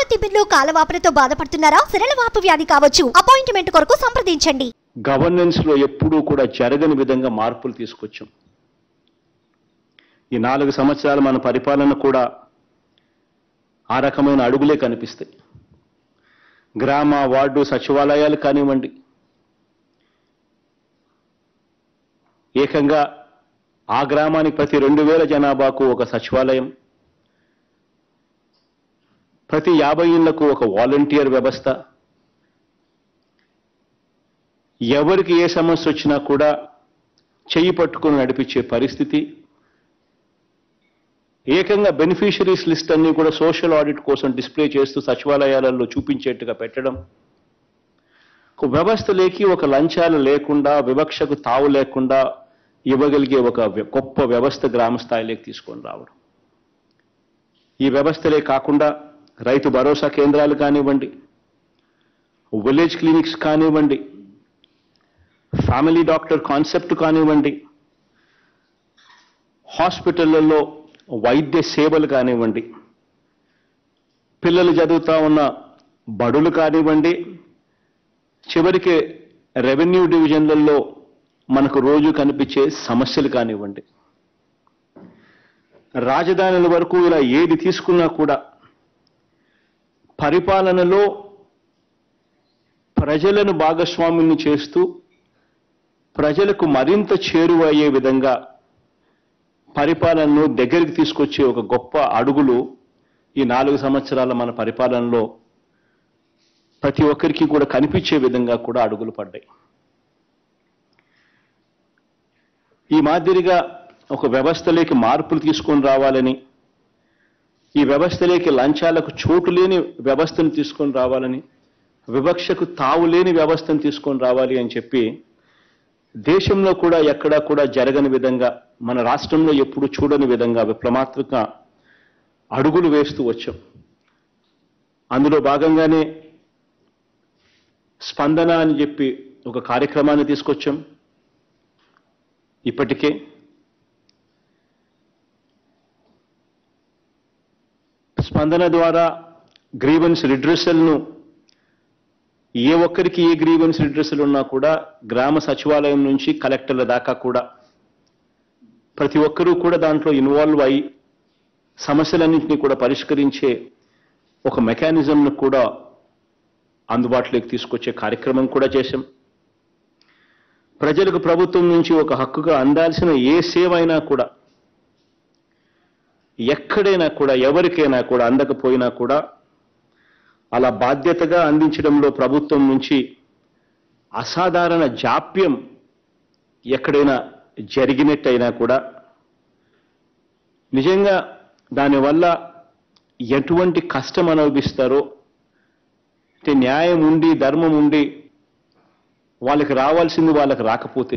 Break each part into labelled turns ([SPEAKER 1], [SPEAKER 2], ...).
[SPEAKER 1] తిమ్మిర్లు కాలవాపులతో బాధపడుతున్నారా? సిరలవాపు వ్యాధి కావచ్చు. అపాయింట్మెంట్ కొరకు సంప్రదించండి.
[SPEAKER 2] గవర్నెన్స్ లో ఎప్పుడూ కూడా జరగని విధంగా మార్పులు తీసుకొచ్చాం. ఈ 4 సంవత్సరాల మన పరిపాలన కూడా ఆ రకమైన అడుగులే కనిపిస్తాయి. గ్రామ వార్డు సచివాలయాలు కానివ్వండి, ఏకంగా ఆ గ్రామానికి ప్రతి 2000 జనాభాకు ఒక సచివాలయం, ప్రతి 50 ఇళ్లకు ఒక వాలంటీర్ వ్యవస్థ, ఎవరికి ఏ సమస్య వచ్చినా కూడా చెయ్యి పట్టుకుని నడిపించే పరిస్థితి, ఏకంగా బెనిఫిషరీస్ లిస్ట్ అన్ని కూడా సోషల్ ఆడిట్ కోసం డిస్ప్లే చేస్తూ సచివాలయాలలో చూపించేట్టుగా పెట్టడం, ఒక వ్యవస్థలోకి ఒక లంచాలు లేకుండా, వివక్షకు తావు లేకుండా ఇవ్వగలిగే ఒక గొప్ప వ్యవస్థ గ్రామ స్థాయిలోకి తీసుకొని రావడం. ఈ వ్యవస్థలే కాకుండా రైతు భరోసా కేంద్రాలు కానివ్వండి, విలేజ్ క్లినిక్స్ కానివ్వండి, ఫ్యామిలీ డాక్టర్ కాన్సెప్ట్ కానివ్వండి, హాస్పిటళ్లలో వైద్య సేవలు కానివ్వండి, పిల్లలు చదువుతా ఉన్న బడులు కానివ్వండి, చివరికి రెవెన్యూ డివిజన్లలో మనకు రోజు కనిపించే సమస్యలు కానివ్వండి, రాజధానుల వరకు ఇలా ఏది తీసుకున్నా కూడా పరిపాలనలో ప్రజలను భాగస్వామ్యం చేస్తూ ప్రజలకు మరింత చేరువయ్యే విధంగా పరిపాలనను దగ్గరికి తీసుకొచ్చే ఒక గొప్ప అడుగులు ఈ 4 సంవత్సరాల మన పరిపాలనలో ప్రతి ఒక్కరికి కూడా కనిపించే విధంగా కూడా అడుగులు పడ్డాయి. ఈ మాదిరిగా ఒక వ్యవస్థలోకి మార్పులు తీసుకొని రావాలని, ఈ వ్యవస్థలోకి లంచాలకు చోటు లేని వ్యవస్థను తీసుకొని రావాలని, వివక్షకు తావు లేని వ్యవస్థను తీసుకొని రావాలి అని చెప్పి దేశంలో కూడా ఎక్కడా కూడా జరగని విధంగా, మన రాష్ట్రంలో ఎప్పుడు చూడని విధంగా విప్లవాత్మక అడుగులు వేస్తూ వచ్చాం. అందులో భాగంగానే స్పందన అని చెప్పి ఒక కార్యక్రమాన్ని తీసుకొచ్చాం. ఇప్పటికే స్పందన ద్వారా గ్రీవెన్స్ రిడ్రెసల్ను, ఏ ఒక్కరికి ఏ గ్రీవెన్స్ రిడ్రెసల్ ఉన్నా కూడా గ్రామ సచివాలయం నుంచి కలెక్టర్ల దాకా కూడా ప్రతి ఒక్కరూ కూడా దాంట్లో ఇన్వాల్వ్ అయ్యి సమస్యలన్నింటినీ కూడా పరిష్కరించే ఒక మెకానిజంను కూడా అందుబాటులోకి తీసుకొచ్చే కార్యక్రమం కూడా చేశాం. ప్రజలకు ప్రభుత్వం నుంచి ఒక హక్కుగా అందాల్సిన ఏ సేవ అయినా కూడా, ఎక్కడైనా కూడా, ఎవరికైనా కూడా అందకపోయినా కూడా అలా బాధ్యతగా అందించడంలో ప్రభుత్వం నుంచి అసాధారణ జాప్యం ఎక్కడైనా జరిగినట్టయినా కూడా నిజంగా దానివల్ల ఎటువంటి కష్టం అనుభవిస్తారో, అంటే న్యాయం ఉండి ధర్మం ఉండి వాళ్ళకి రావాల్సింది వాళ్ళకి రాకపోతే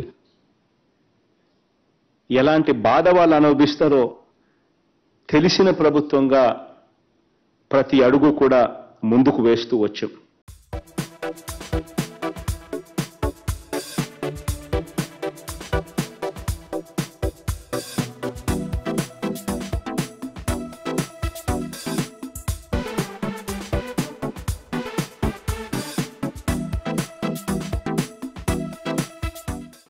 [SPEAKER 2] ఎలాంటి బాధ వాళ్ళు అనుభవిస్తారో తెలిసిన ప్రభుత్వంగా ప్రతి అడుగు కూడా ముందుకు వేస్తూ వచ్చాం.